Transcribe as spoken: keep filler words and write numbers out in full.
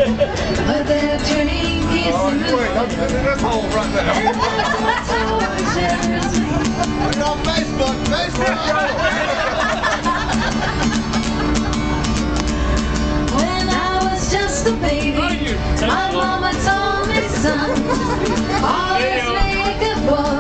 But they're turning kids Oh, and you ain't nothing in this hole right there. Put it on Facebook, Facebook. When I was just a baby, my mama told me, son, always make a boy